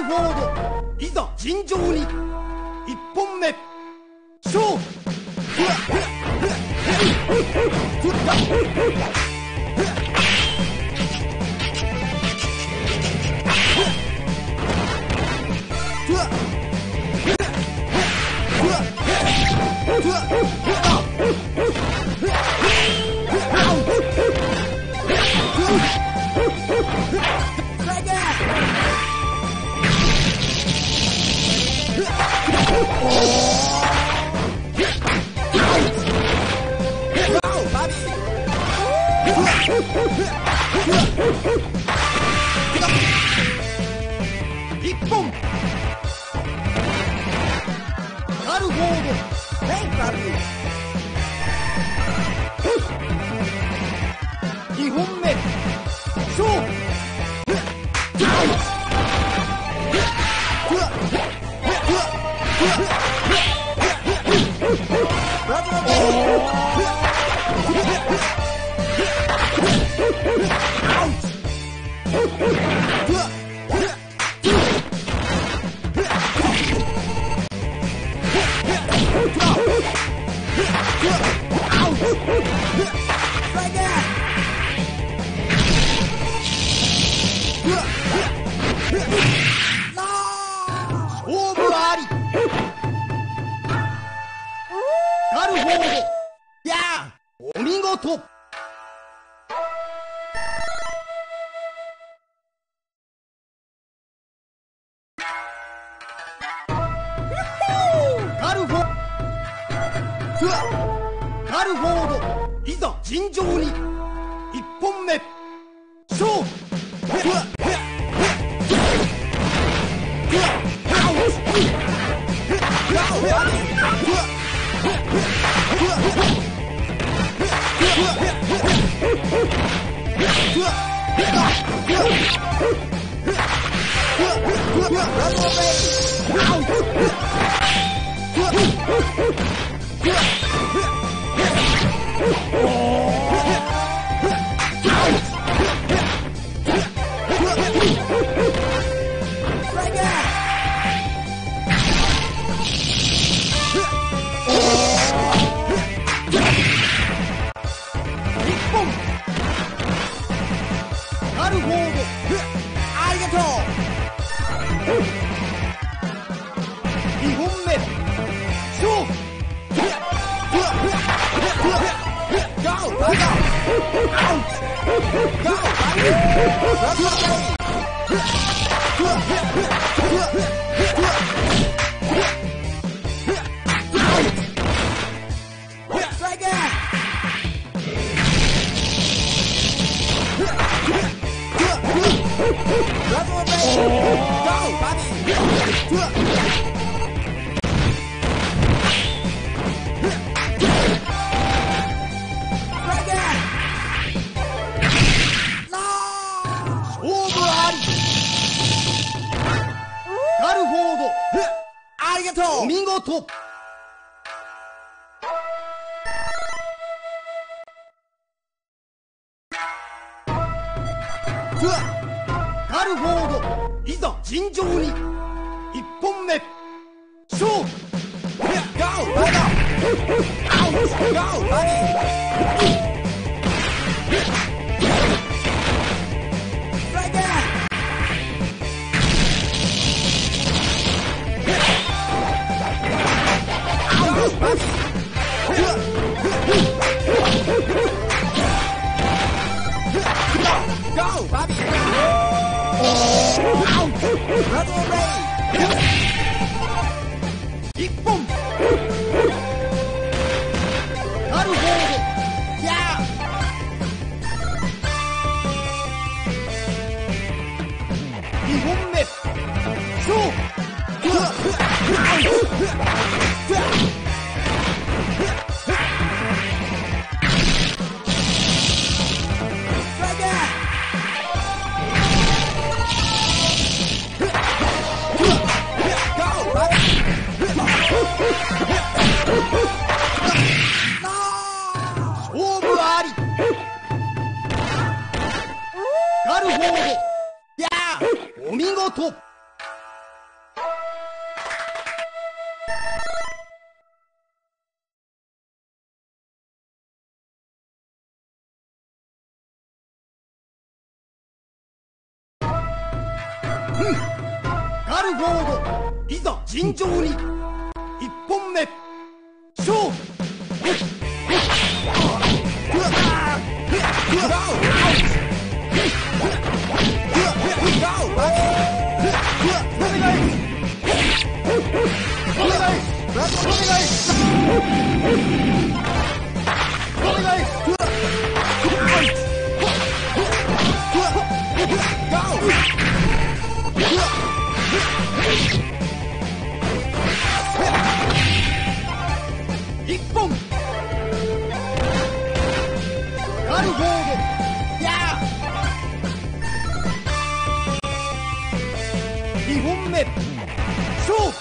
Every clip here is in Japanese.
ルフォード、いざ尋常に。一本目勝負。一本ガルフォード、レイバル二本目勝負。勝負あり。ガルフォード、やあお見事。ガルフォード、いざ尋常に。一本目勝負。ガルフォード、ありがとう。二本目勝負。ガルフォード、ありがとう。お見事。ガルフォード、いざ尋常に。一本目勝負。一本ガルフォード、やあ二本目勝負。勝負あり。ガルフォード、やあお見事。 ガルフォードいざ尋常に。一本目勝負。一本ガルフォード二本目勝負。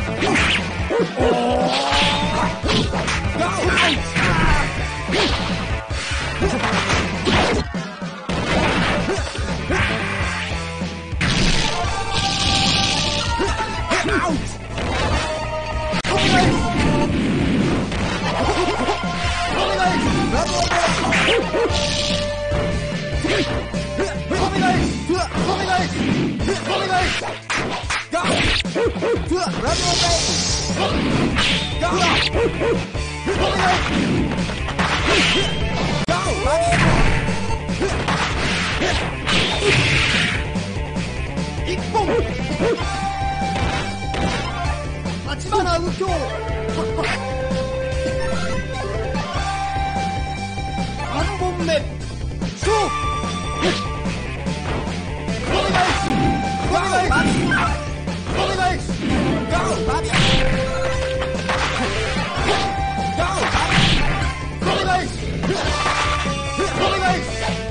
一本立花右京三本目勝負。お願いしお願いしお願いしゴーバビゴーバビお願いしお願いし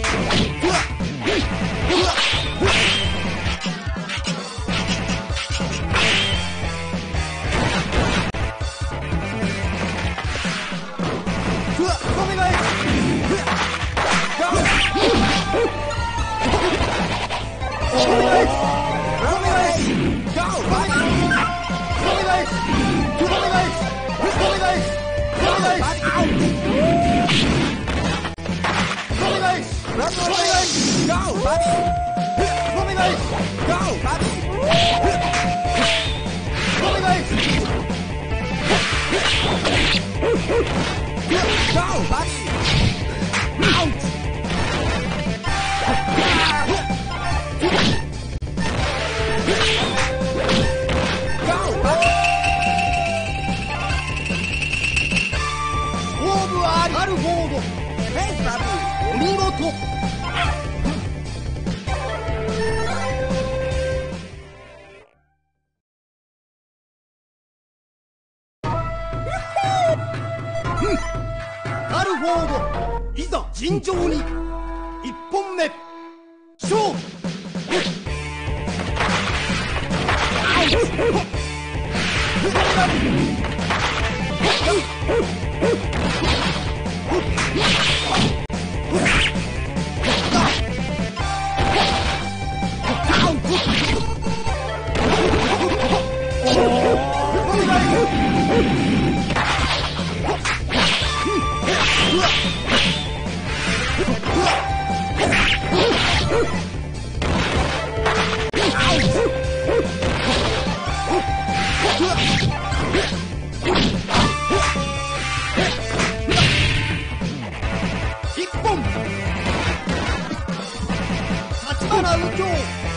ガルフォードお見事。ガルフォードいざ尋常に。一本目勝負。一本立花右京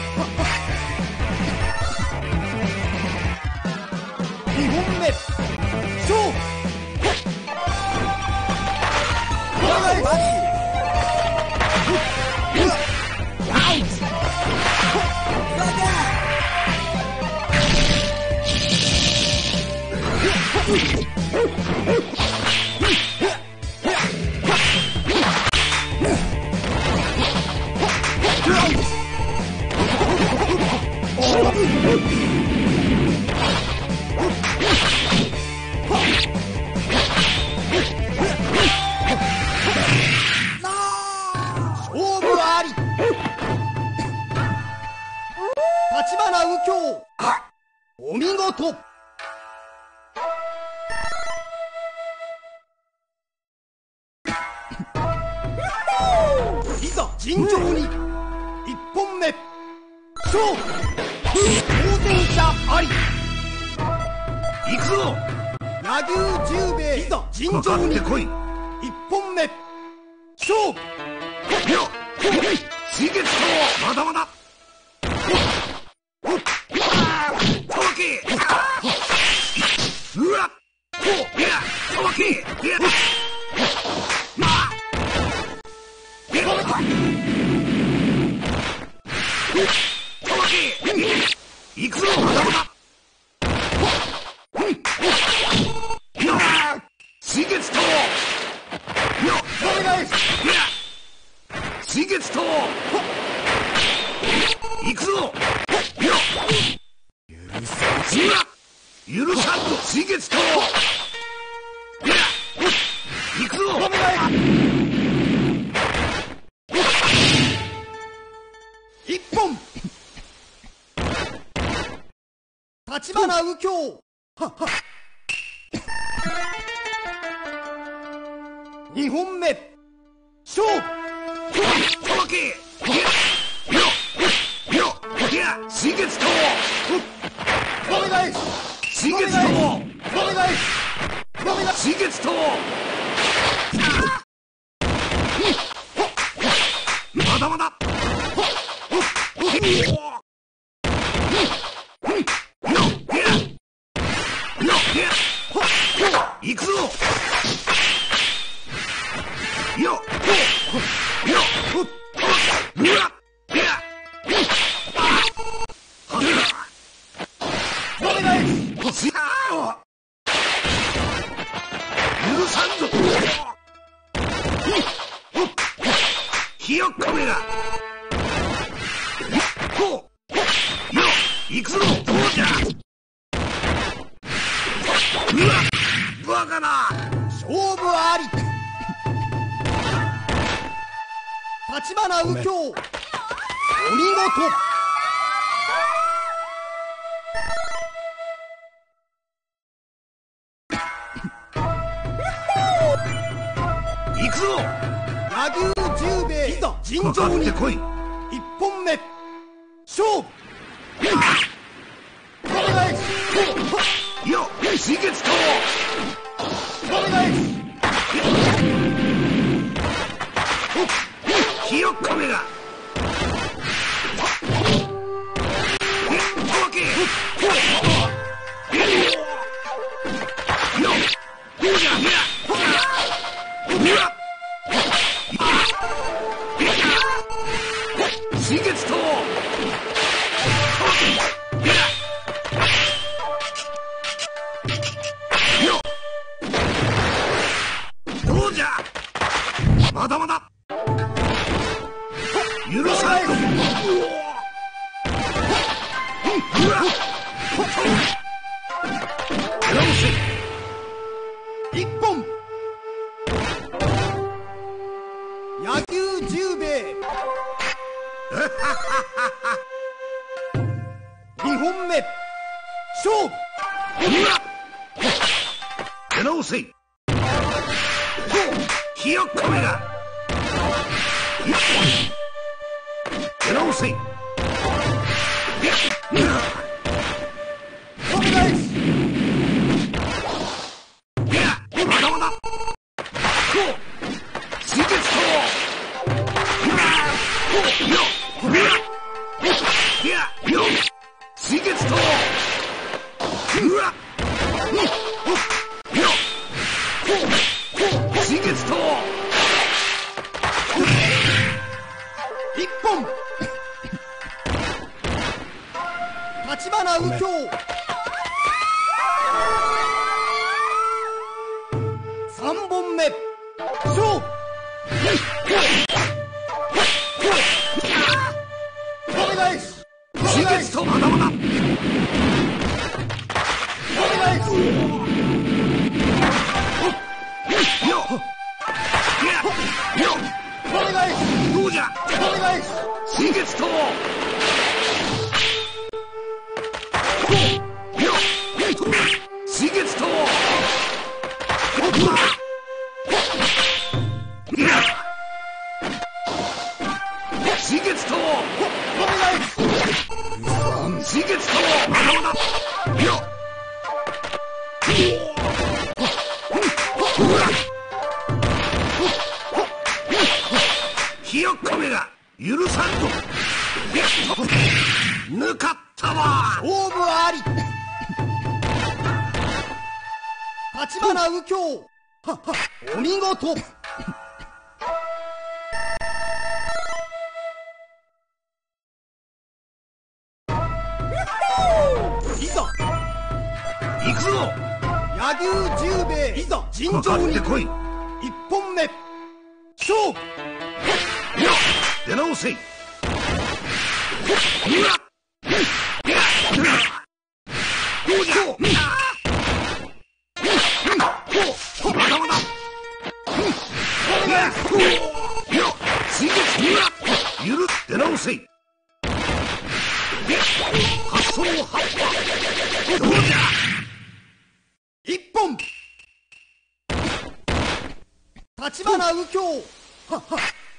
二本目勝負。勝負あり。立花右京お見事。いざ尋常に。一本目勝勝負当選者あり。 行くぞ。 柳生十兵衛いざ尋常に。 かかってこい。 一本目勝負。 よっ水月刀まだまだ。たわけ。うわっいやたわけ。いやまあいやたわけ。行くぞまだまだ。水月刀よっお願いしいや水月刀行くぞよっ許さんぞ水月刀いや行くぞお願い。一本立花右京はっはっ。二本目勝負。 たわけいや水月刀お願いし水月刀お願いし水月刀まだまだ行くぞよっうわっお願いし許さんぞひよっこめがほうよ行くぞどうじゃうわバカな勝負あり。立花右京お見事。 行くぞ柳生十兵衛いざ尋かか常に。 ってこい一本目勝負。お願いしよ水月刀お願いしひよっこめがたわけよどうじゃうわ水月刀よどうじゃまだまだ許さんぞうわ直せ一本柳生十兵衛二本目勝負。 うわ出直せほうひよっこめが出直せお願いしいやまだまだほう水月刀いやよ水月刀うわよ水月刀一本立花右京三本目勝負。お願いし水月刀まだまだお願いしよいやよお願いしどうじゃお願いし水月刀よ水月刀いや水月刀お願いし月かもまだまだよっひよっこめが許さんと抜かったわ。 勝負あり。立花右京、はっは、お見事。いざ行くぞ。 柳生十兵衛、いざ尋かか常にってこい。 一本目勝負。 よっ出直せい。うわっどうじゃ。まだまだ。よっ水月。ゆる出直せい。発想を発破。どうじゃ。 一本立花右京、はっは。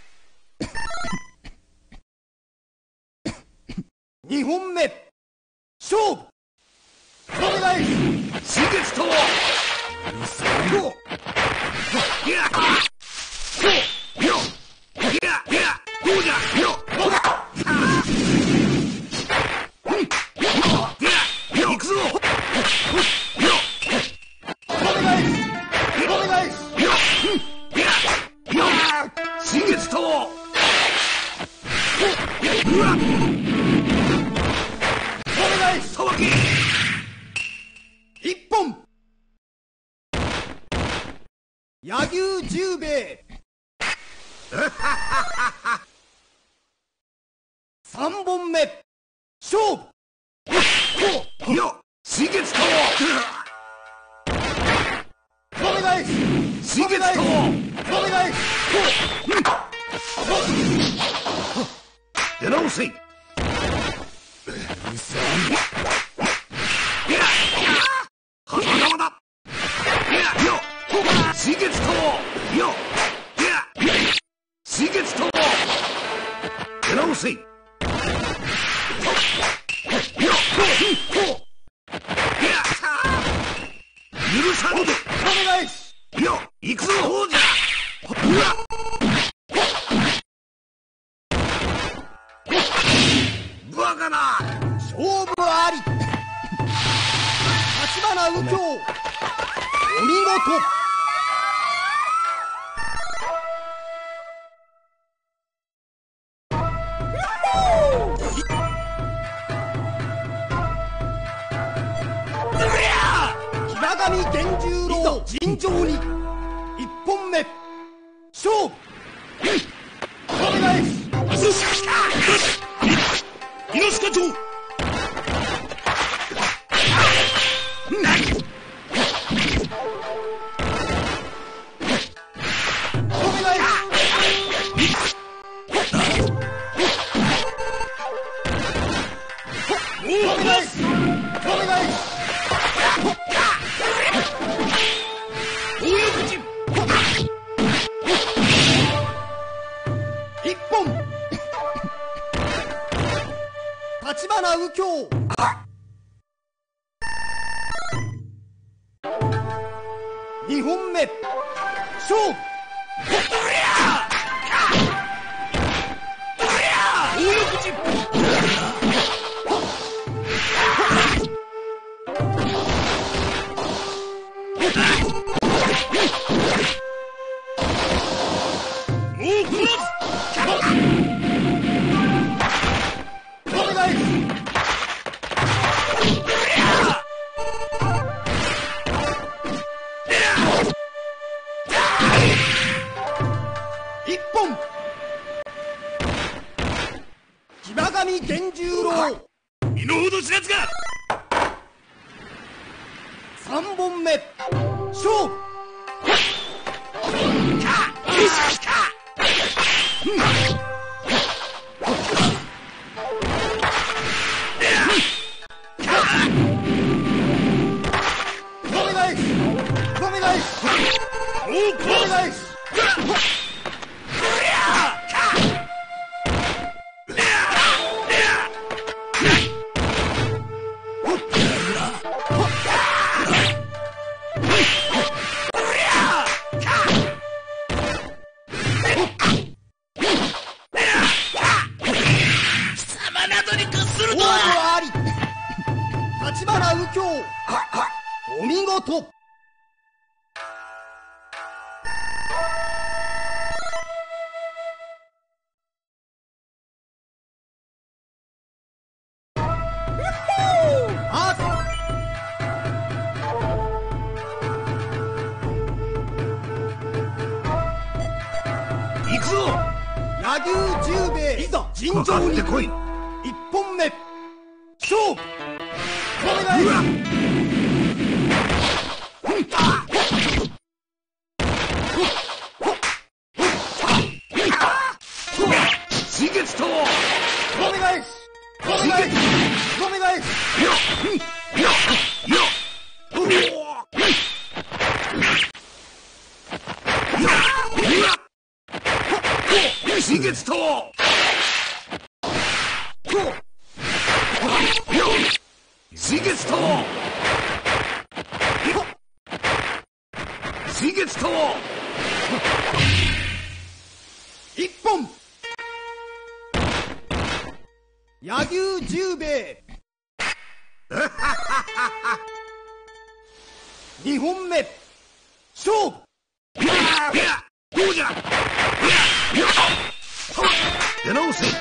二本目勝負。お願い。 水月とよっいやよっいやどうじゃよっ行くぞ。 お願い。 水月とうわお願い。 さばけ。 一本柳生十兵衛。三本目勝負。 よっ水月とお願い。 水月とお願い。 出直せい。まだまだ。よっ水月とよっ水月と出直せい。よっ許さんぞ。 お願い。 よっ行くぞ。そうじゃ。うわバカな。 勝負あり。立花右京、お見事。木場上源十郎、尋常に一本目勝負。お願い。 猪塚町。 一本立花右京。二本目勝負。一本木場上源十郎。 身の程知らずが。 三本目勝負。お願い。 するぞ。 あり。立花右京、お見事。 行くぞ。 柳生十兵衛、いざ尋常に。 ってこい。 一本目、勝負。お願い。 刺激と。 お願い。お願い。お願い。 刺激と。刺激と。刺激と。 一本。柳生十兵衛。二本目、勝負。 どうじゃ。出直せ。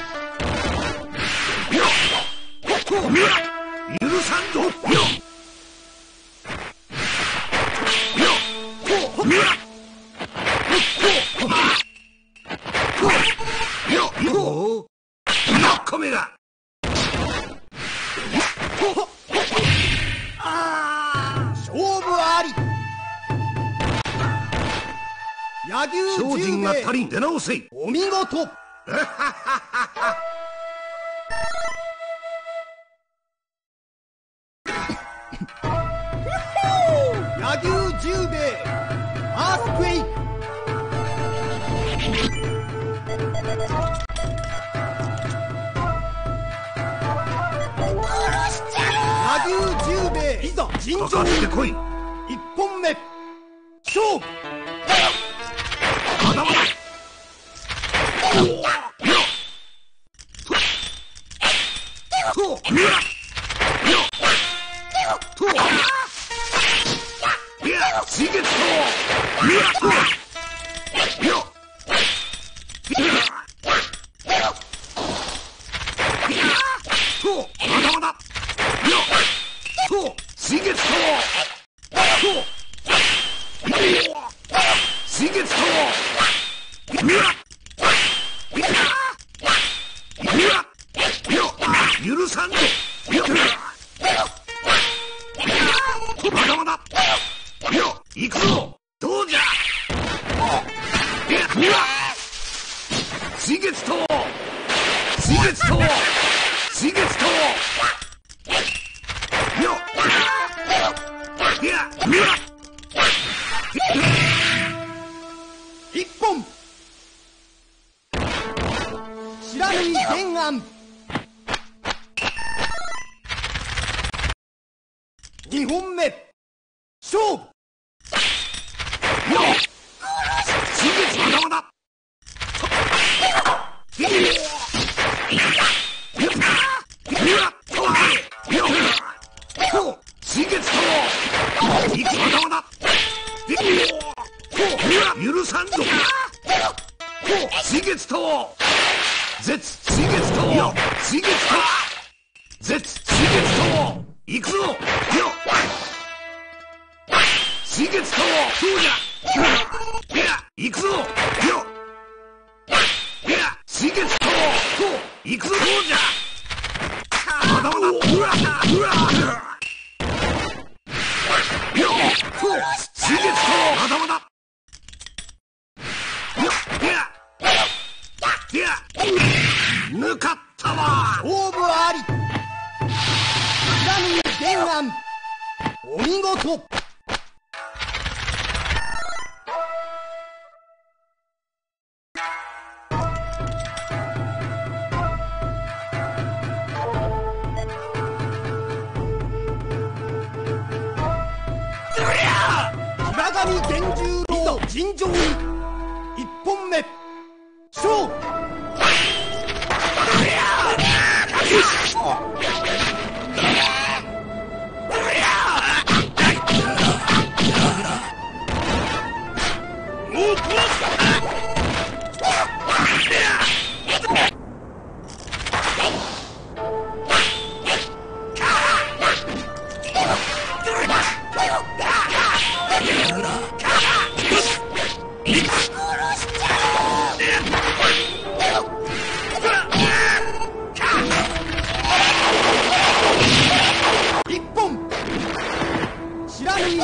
許さんぞ。米が。 勝負あり。柳生精進が十兵衛、 足りん。出直せ。 お見事。柳生十兵衛、アースクエイク。柳生十兵衛、いざ尋かか常に。 ってこい。 一本目、勝負。 まだまだ。刺激と。まだまだ。刺激と。刺激と。許さんぞ。まだまだ。行くぞ。どうじゃ。刺激と。刺激と。刺激と。 一本。知らぬい原案。二本目、勝負。 刺激まだまだ。刺激と。まだまだ。許さんぞ。刺激と。絶刺激と。刺激と。絶刺激と。行くぞ。刺激と。そうじゃ。行くぞ。刺激と。行くぞ。そうじゃ。まだまだ。刺激と。まだまだ。抜かったわ。 勝負あり。知らぬい原案。お見事。平上源十郎、尋常に。一本目、勝負。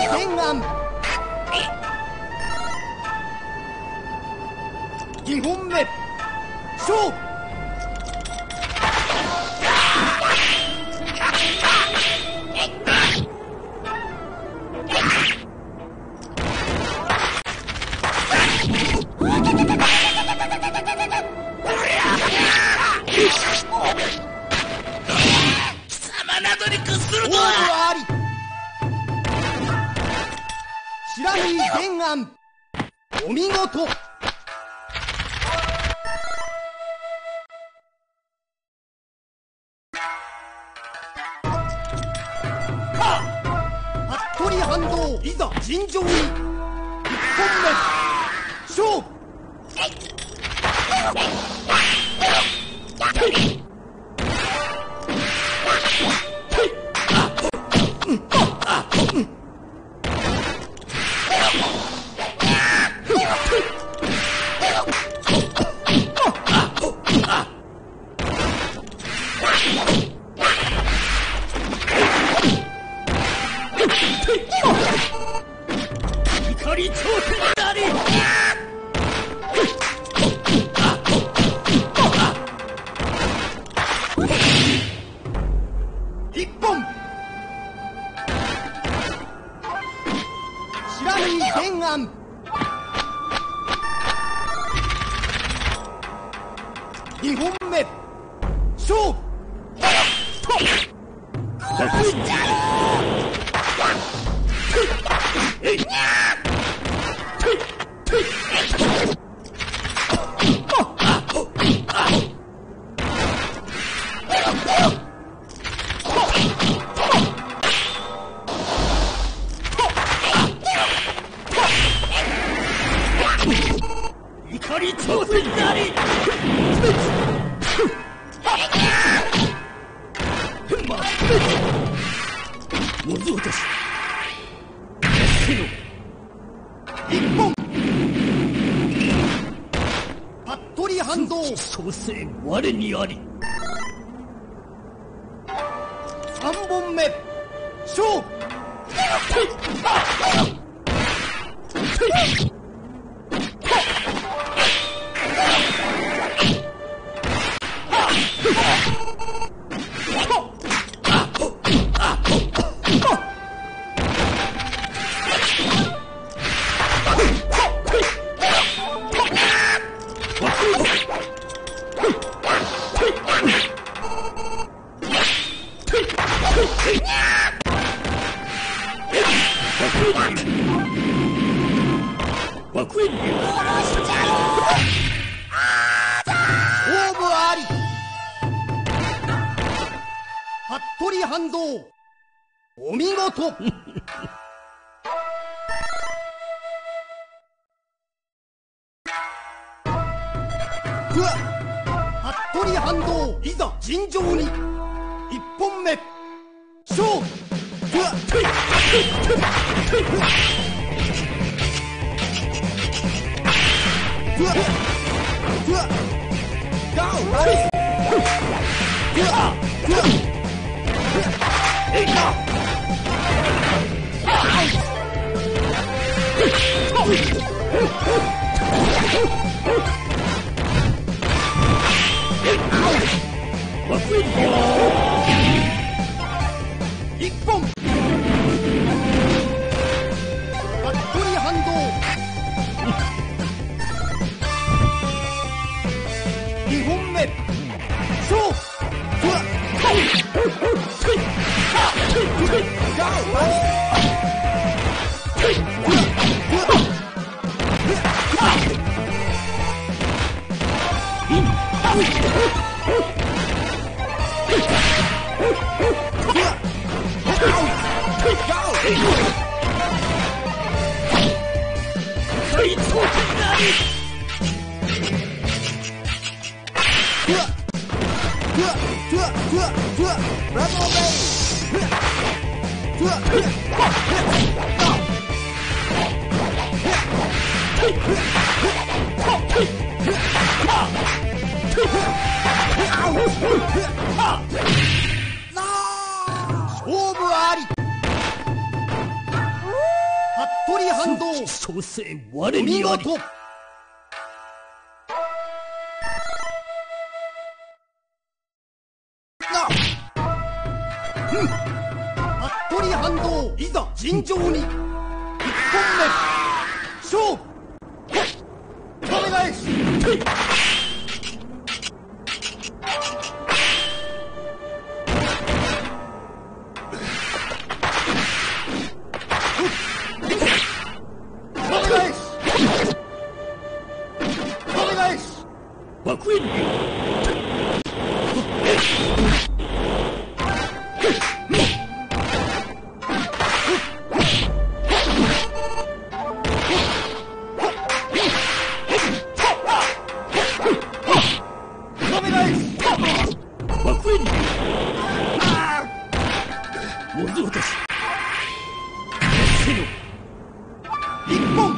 懸案2本目勝負貴様などに屈すると勝負は。 あり白縫懸案お見事服部反動いざ尋常に1本目勝負怒り頂点なり。 一本白縫懸案2本目勝負怒り挑戦なり。模造とし一本服部反動創世我にあり。 3本目勝負爆炎流勝負あり服部反動お見事うわ服部反動いざ尋常に1本目勝負うわうわうわガオうわうわえいか一本服部反動2本目勝負うわ勝負あり服部反動所詮お我にあり。 見事。服部反動いざ尋常に。1本目勝負。お願いし。 爆炎流。爆炎流。文字落とし。せよ。 一本。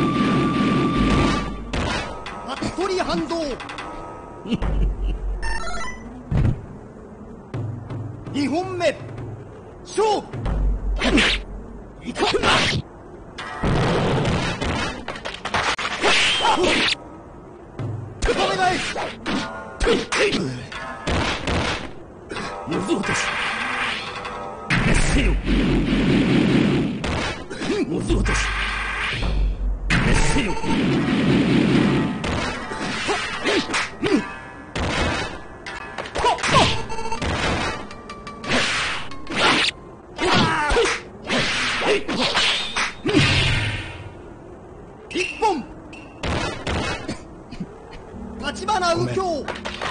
服部反動2本目勝負。 いかんな。 お願いし。 文字落とし。せよ。文字落とし。せよ。 一本。立花右京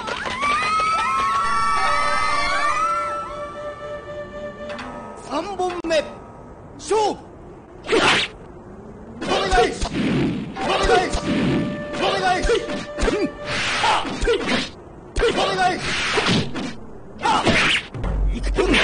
3本目勝負。お願いし。お願いし。お願いし。お願いし。 いくとんだ。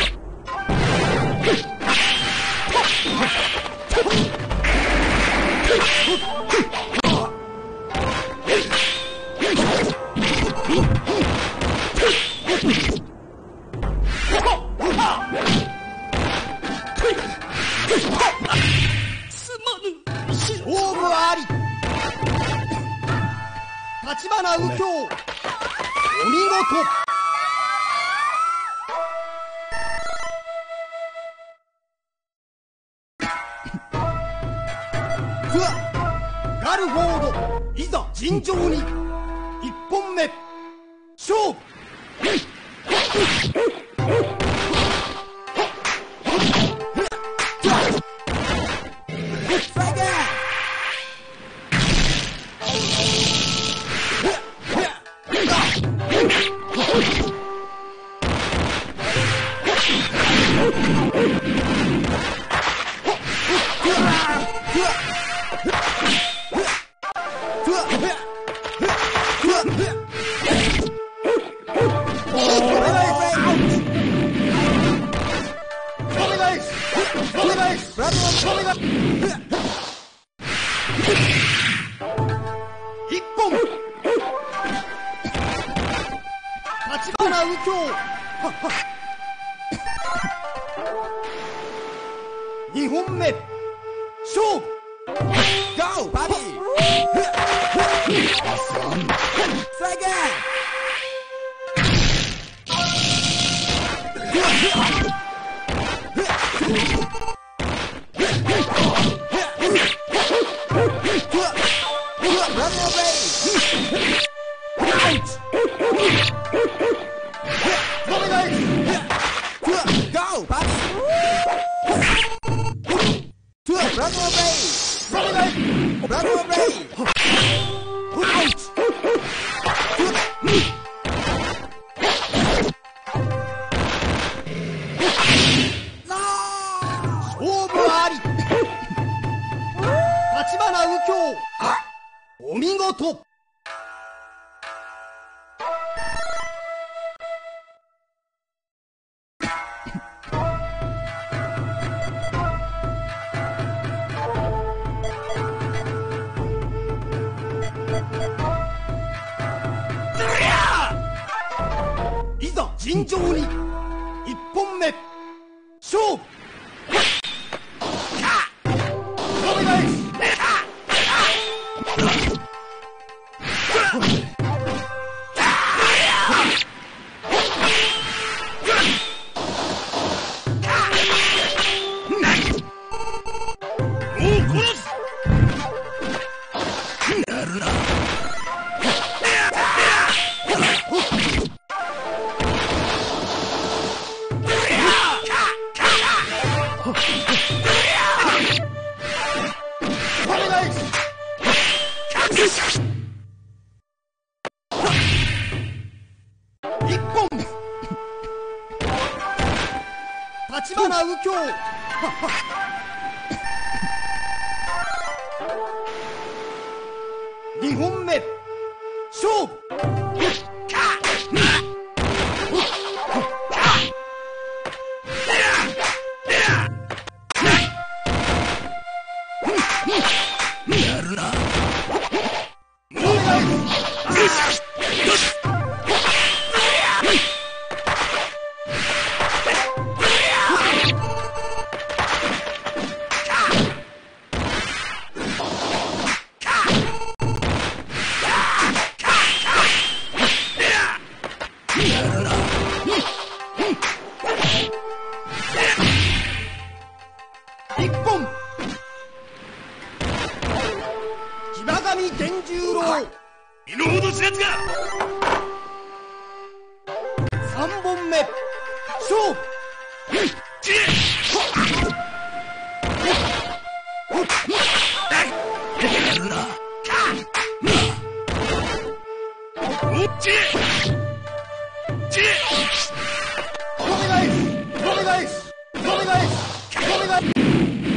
勝負あり。立花右京お見事。ガルフォードいざ尋常に。1本目勝負。一本。立花右京2本目勝負。 Go, Bobby! Try again! Run away! Out! Go, Bobby! Run away! Run away! Out! 勝負あり。立花右京お見事。いざ尋常に。1本目勝負。お願い。 立花右京2本目勝負やるな。 一本島上源十郎身の程知らずか。 3本目勝負やるな。おっちお願いお願いお願いお願い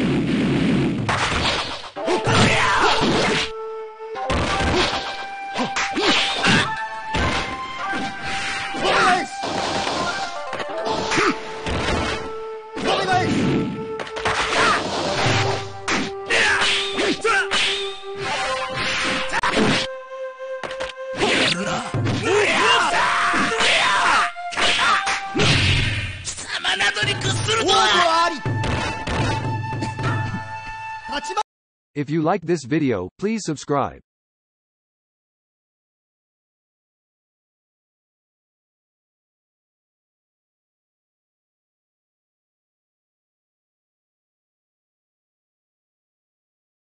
貴様などに屈すると王は。 女あり立花 If you like this video, please subscribe.